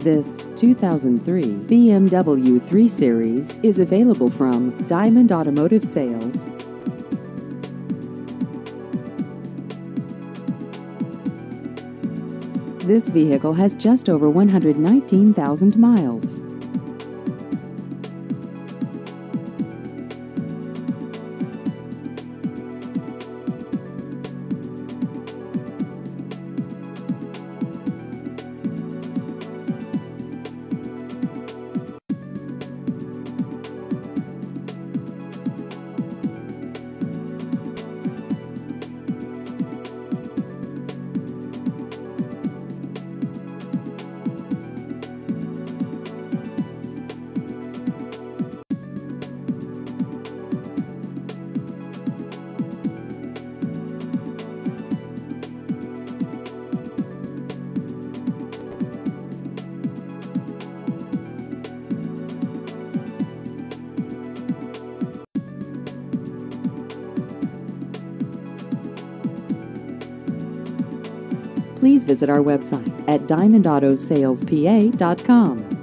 This 2003 BMW 3 Series is available from Diamond Automotive Sales. This vehicle has just over 119,000 miles. Please visit our website at diamondautosalespa.com.